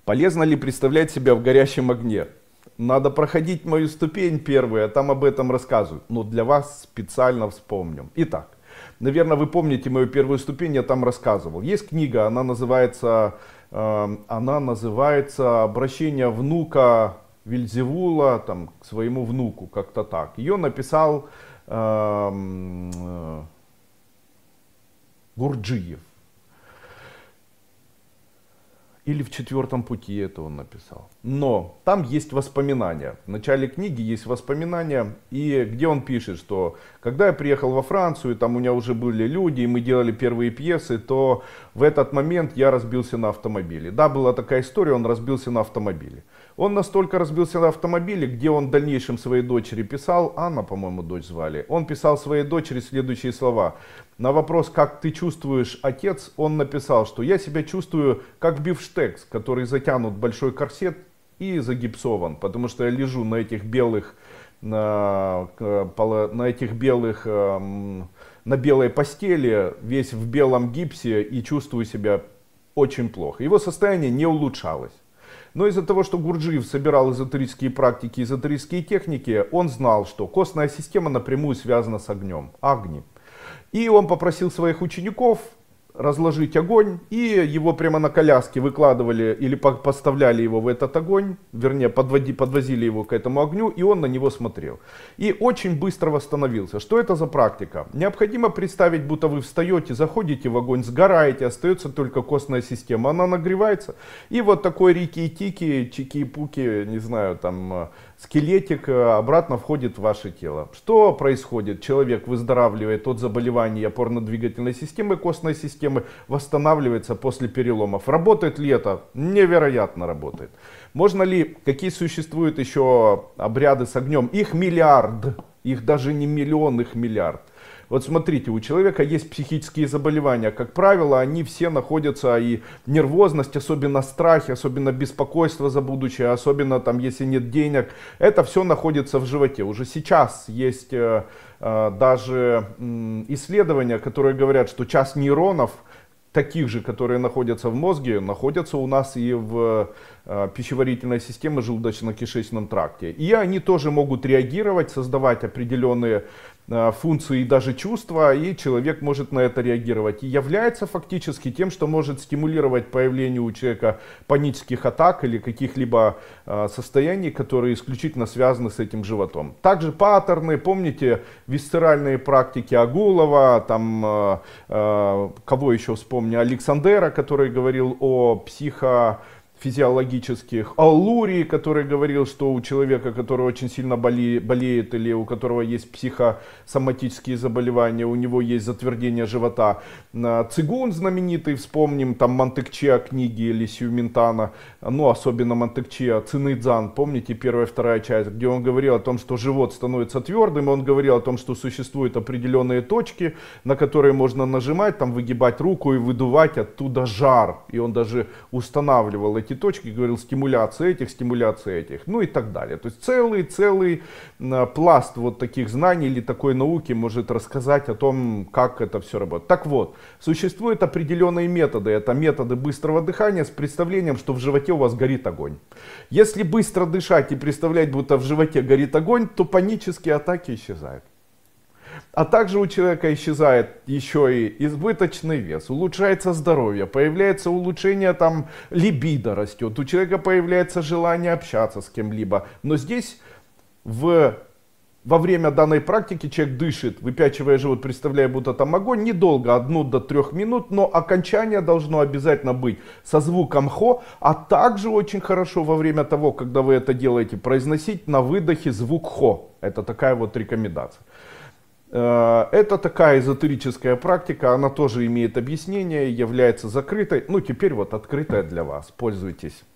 Полезно ли представлять себя в горящем огне? Надо проходить мою ступень первую, а там об этом рассказывают. Но для вас специально вспомним. Итак, наверное, вы помните мою первую ступень, я там рассказывал. Есть книга, она называется «Обращение внука Вельзевула там, к своему внуку», как-то так. Ее написал Гурджиев. Или в «Четвертом пути» это он написал. Но там есть воспоминания. В начале книги есть воспоминания, и где он пишет, что когда я приехал во Францию, там у меня уже были люди, и мы делали первые пьесы, то в этот момент я разбился на автомобиле. Да, была такая история, он разбился на автомобиле. Он настолько разбился на автомобиле, где он в дальнейшем своей дочери писал, Анна, по-моему, дочь звали, он писал своей дочери следующие слова. На вопрос, как ты чувствуешь, отец, он написал, что я себя чувствую как бифштекс, который затянут в большой корсет и загипсован, потому что я лежу на этих белых, на белой постели, весь в белом гипсе и чувствую себя очень плохо. Его состояние не улучшалось. Но из-за того, что Гурджиев собирал эзотерические практики, эзотерические техники, он знал, что костная система напрямую связана с огнем, Агни. И он попросил своих учеников разложить огонь, и его прямо на коляске выкладывали или поставляли его в этот огонь, вернее подвозили его к этому огню, и он на него смотрел. И очень быстро восстановился. Что это за практика? Необходимо представить, будто вы встаете, заходите в огонь, сгораете, остается только костная система, она нагревается, и вот такой рики-тики, чики-пуки, не знаю, там скелетик обратно входит в ваше тело. Что происходит? Человек выздоравливает от заболеваний опорно-двигательной системы, костной системы, восстанавливается после переломов. Работает ли это? Невероятно работает. Можно ли, какие существуют еще обряды с огнем? Их миллиард, их даже не миллион, их миллиард. Вот смотрите, у человека есть психические заболевания, как правило, они все находятся, и нервозность, особенно страхи, особенно беспокойство за будущее, особенно там, если нет денег, это все находится в животе. Уже сейчас есть даже исследования, которые говорят, что часть нейронов, таких же, которые находятся в мозге, находятся у нас и в пищеварительной системе, желудочно-кишечном тракте. И они тоже могут реагировать, создавать определенные функции и даже чувства, и человек может на это реагировать. И является фактически тем, что может стимулировать появление у человека панических атак или каких-либо состояний, которые исключительно связаны с этим животом. Также паттерны, помните, висцеральные практики Агулова, там, кого еще вспомню, Александера, который говорил о психофизиологических, Аллурии, который говорил, что у человека, который очень сильно болеет или у которого есть психосоматические заболевания, у него есть затвердение живота. Цигун знаменитый, вспомним, там Монтекче книги или Сюминтана, ну особенно Монтекче, Цинэйцзан, помните, первая и вторая часть, где он говорил о том, что живот становится твердым, он говорил о том, что существуют определенные точки, на которые можно нажимать, там выгибать руку и выдувать оттуда жар, и он даже устанавливал эти точки, говорил стимуляция этих, ну и так далее. То есть целый пласт вот таких знаний или такой науки может рассказать о том, как это все работает. Так вот, существуют определенные методы. Это методы быстрого дыхания с представлением, что в животе у вас горит огонь. Если быстро дышать и представлять, будто в животе горит огонь, то панические атаки исчезают. А также у человека исчезает еще и избыточный вес, улучшается здоровье, появляется улучшение, там, либидо растет, у человека появляется желание общаться с кем-либо. Но здесь во время данной практики человек дышит, выпячивая живот, представляя, будто там огонь, недолго, 1 до 3 минут, но окончание должно обязательно быть со звуком хо, а также очень хорошо во время того, когда вы это делаете, произносить на выдохе звук хо. Это такая вот рекомендация. Это такая эзотерическая практика, она тоже имеет объяснение, является закрытой, ну теперь вот открытая для вас, пользуйтесь.